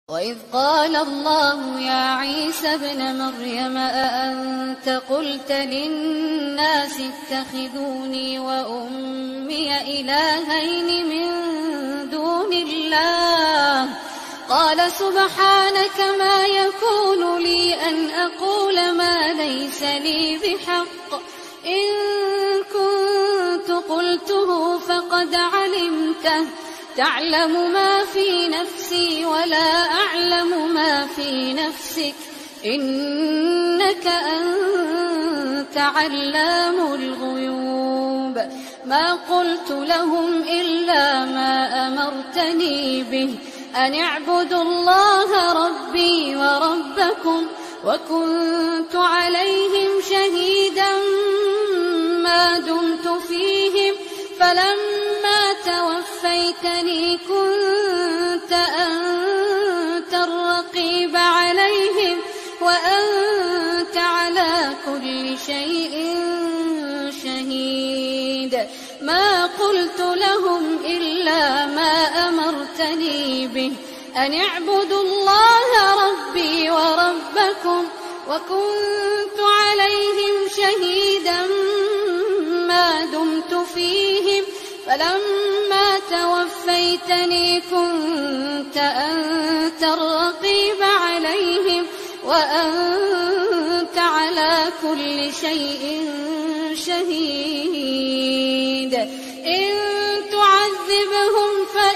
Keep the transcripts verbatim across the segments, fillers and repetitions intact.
وإذ قال الله يا عيسى ابن مريم أأنت قلت للناس اتخذوني وأمي إلهين من دون الله قال سبحانك ما يكون لي أن أقول ما ليس لي بحق إن كنت قلته فقد علمته تعلم ما في نفسي ولا أعلم ما في نفسك إنك أنت علام الغيوب ما قلت لهم إلا ما أمرتني به أن اعبدوا الله ربي وربكم وكنت عليهم شهيدا ما دمت فيهم فلما توفيتني كنت أنت الرقيب عليهم وأنت على كل شيء شهيد ما قلت لهم إلا ما أمرتني به أن اعبدوا الله ربي وربكم وكنت عليهم شهيدا ما دمت فيهم فلما توفيتني كنت أنت الرقيب عليهم وأنت على كل شيء شهيد إن تعذبهم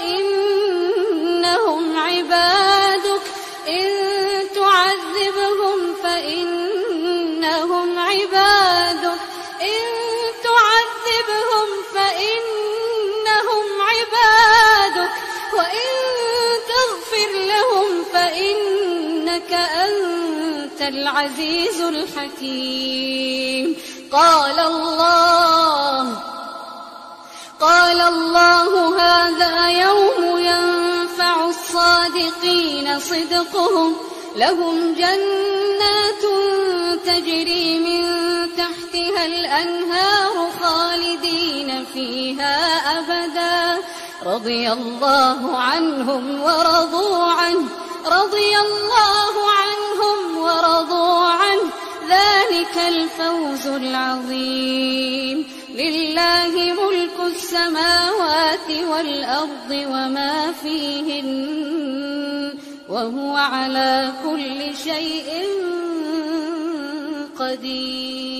فإنهم عبادك إن تعذبهم فإنهم عبادك إن تعذبهم فإنهم عبادك وإن تغفر لهم فإنك أنت العزيز الحكيم قال الله قال الله هذا يوم ينفع الصادقين صدقهم لهم جنات تجري من تحتها الأنهار خالدين فيها أبدا رضي الله عنهم ورضوا عنه رضي الله عنهم ورضوا عنه ذلك الفوز العظيم لله ملك السماوات والأرض وما فيهن وهو على كل شيء قدير.